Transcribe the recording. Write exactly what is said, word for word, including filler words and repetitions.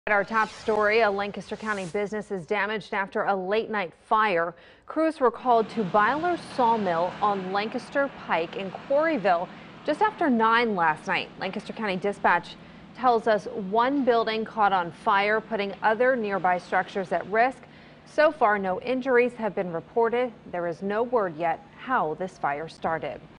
At our top story, a Lancaster County business is damaged after a late night fire. Crews were called to Beiler Sawmill on Lancaster Pike in Quarryville just after nine last night. Lancaster County Dispatch tells us one building caught on fire, putting other nearby structures at risk. So far, no injuries have been reported. There is no word yet how this fire started.